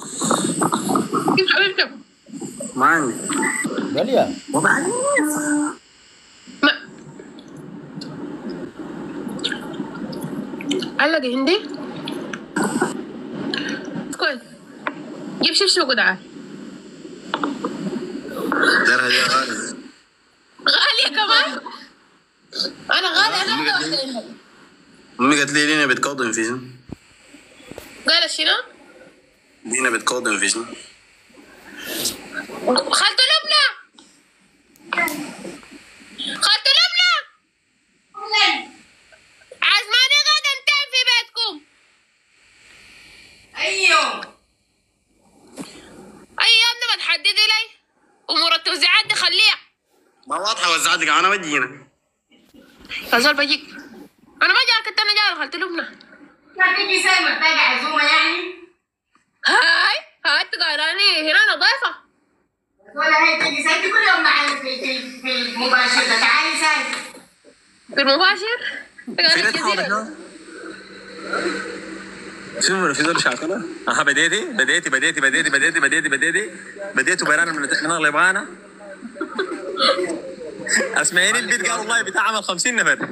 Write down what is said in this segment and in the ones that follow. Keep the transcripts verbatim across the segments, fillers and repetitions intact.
كيف حبيبتك؟ ما عندي غالية وبعدين ما علق هندي كويس جيب شبشب وقدعة درها دي غالية غالية كمان أنا غالية أنا أبغى واحدة عندك أمي قالت لي لينا بتقاضم في شنو؟ قالت شنو؟ لينا بتقاضم في شنو؟ خالته لبنى خالته لبنى عزماني غدا انتين في بيتكم ايوه أي يوم نبغى تحددي لي أمور التوزيعات دي خليها ما واضحة وزعتك أنا بجي هنا فزول بجيك أنا ما جاي كنت أنا جاي خالته لبنى ما تجي ساي محتاجة عزومة يعني هاي هاي تقاراني هنا أنا ضيفة ولا هي تجي ساي كل يوم معانا في في في المباشر ده تعالي ساي في المباشر تقاراني الجزيرة شنو في دول شاكلة؟ اها بديتي بديتي بديتي بديتي بديتي بديتي بديتي بديتوا بيرانا من من اغلب انا اسمعيني البيت قالوا والله بتعمل خمسين نفر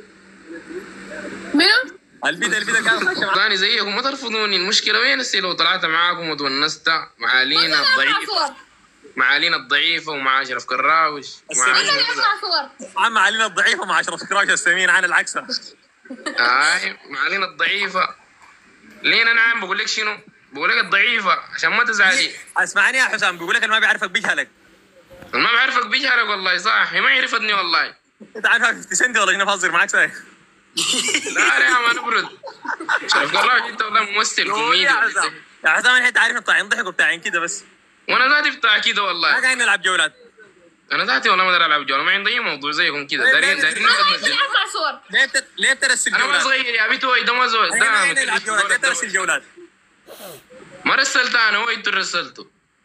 منو؟ البيت البيت قالوا خشم ثاني زيكم ما ترفضوني المشكلة وين السي لو طلعت معاكم وتونست مع لينا الضعيفة مع لينا الضعيفة ومع أشرف كراوش أنا اللي أطلع صور عم علينا الضعيفه مع اشرف كراش السمين عن العكس. آي مع لينا الضعيفة لينا نعم بقول لك شنو بقول لك الضعيفة عشان ما تزعلي. اسمعني يا حسام بيقول لك اللي ما بيعرفك بيجهلك. ما بعرفك بيجهلك والله صح هي ما عرفتني والله. انت عارفها خمسين سنت ولا شنو بهزر معك ساي؟ لا لا ما نبرد. شرف كراوش انت والله ممثل يا كوميدي. حسام يا حسام انت عارفنا بتاعين ضحك وبتاعين كده بس. وانا ذاتي بتاع كده ما والله. قاعدين نلعب جولات. انا ذاتي والله ما ادري العب جوله ما عندي اي موضوع زيكم كده لا، دارين لا، دارين أنا ناخذ اللي نزل. أطلع صور ليه بت... ليه بترسل انا ما جولات؟ صغير يا بيتو ده ما زول احنا ما ده قاعدين نلعب جولات ليه ترسل جولات؟ ما رسلت انا هو انتوا رسلته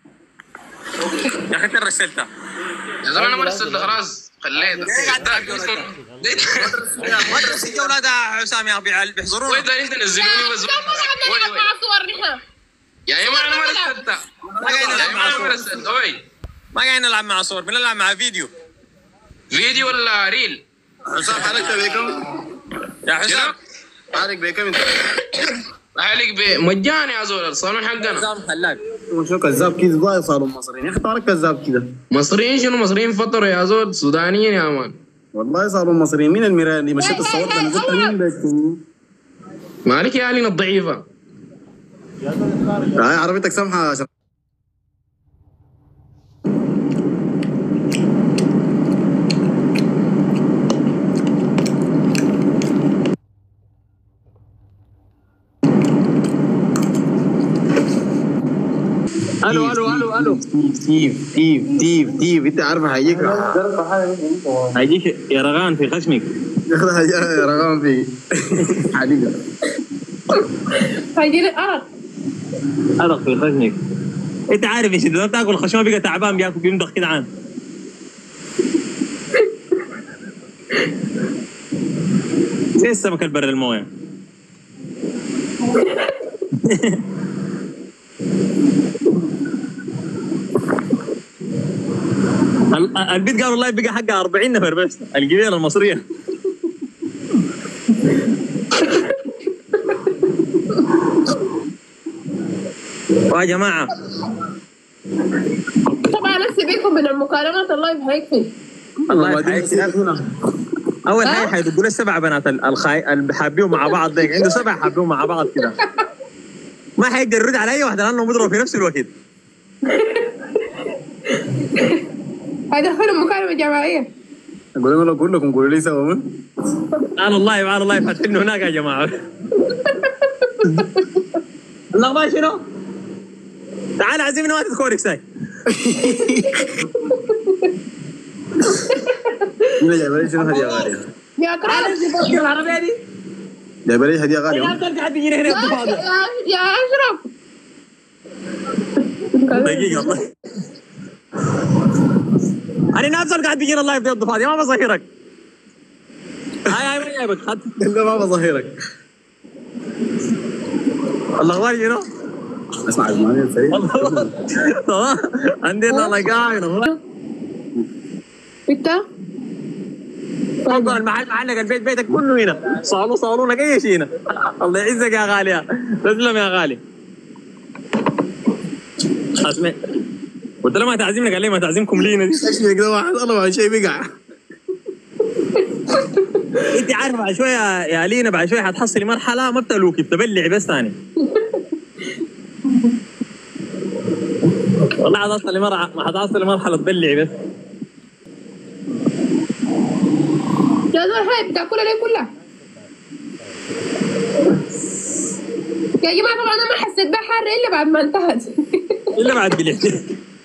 يا اخي انت رسلتها. يا زلمه انا ما رسلت خلاص خليت ليه قاعد تلعب جولات؟ ما ترسل جولات يا حسام يا اخي بيحضرونا. وين ده انت نزلوني بس وي وي أطلع صور نحن يا اما انا ما رسلتها ما قاعدين يا نلعب اما مع انا ما صور. رسلت وي ما قاعدين نلعب مع صور بنلعب مع فيديو. فيديو ولا ريل. حسام حركت بكم؟ يا حسام حرك بكم انت؟ عليك بمجاني يا زول الصالون حقنا. حسام خلاك. شو كذاب كذا ضايع صاروا المصريين يا اخي طارق كذاب كذا مصريين شنو مصريين فطروا يا زول سودانيين يا مان. والله صاروا المصريين مين المرايه اللي مشيت الصور ده انا قلت مين ده مالك يا علينا الضعيفه. هاي عربيتك سمحه يا شرف. الو الو الو الو تيف تيف تيف تيف انت عارف هيجيك هيجيك يا رغان في خشمك. ياخذ يا رقم في حديقه هيجي لي أرق أرق في خشمك. انت عارف ايش اذا تاكل خشمه بقى تعبان بياكل بيمضغ كده عن. زي السمك البر المويه. ال- البيت قال والله بقى حقها أربعين نفر بس القبيله المصريه. يا جماعه طبعا نفسي بيكم من المكالمات اللايف هيكفي الله وبعدين يحييك. نسيت هنا اول حاجه حيدقوا له سبع بنات ال- الخاي اللي حابيهم مع بعض ديك عنده سبع حابيهم مع بعض كده ما حيقدر يرد على اي واحده لانه بيضرب في نفس الوقت. هيدخلوا مكالمة جماعية اقول لهم كلكم قولوا لي سوا من سبحان الله سبحان الله فاتحين هناك يا جماعه. الله شنو؟ تعال عزمنا ما تذكرك ساي. هنا جايب لي شنو هديه غاليه يا كرام العربيه دي جايب لي هديه غاليه لا ترجع تجينا هنا يا فاضل. يا أشرف دقيقه الله انا نفسي قاعد بيجينا الله في الضفادع ما بظهرك. هاي هاي ما جايبك خد لا ما بظهرك الله اخبار شنو؟ اسمع اسمعني الفريق. تمام عندنا لقاء هنا. انت تفضل المحل محلك البيت بيتك كله هنا صالون صالونك اي شيء هنا. الله يعزك يا غالي تسلم يا غالي. اسمع قلت له ما تعزمنا قال لي ما تعزمكم لينا دي. ايش بك ده واحد الله ما شيء بقع. انت عارف بعد شويه يا لينا بعد شويه حتحصلي مرحله ما بتلوكي بتبلعي بس ثاني. والله حتحصلي مرحله ما حتحصلي مرحله تبلعي بس. يا دول هاي بتاكلها ليه كلها؟ يا جماعة طبعا أنا ما حسيت بها حارة إلا بعد ما انتهت. الا بعد بلعتي.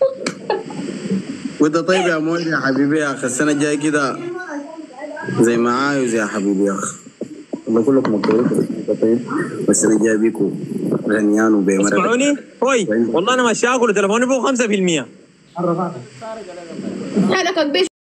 وانت طيب يا مولي يا حبيبي يا اخي السنه الجايه كده زي ما عايز يا حبيبي يا اخي. والله كلكم مبروك طيب بس انا جاي بيكم غنيان وبيمرة. اسمعوني هوي والله انا ماشي اكل تليفوني فوق خمسة بالمية. حالك بيش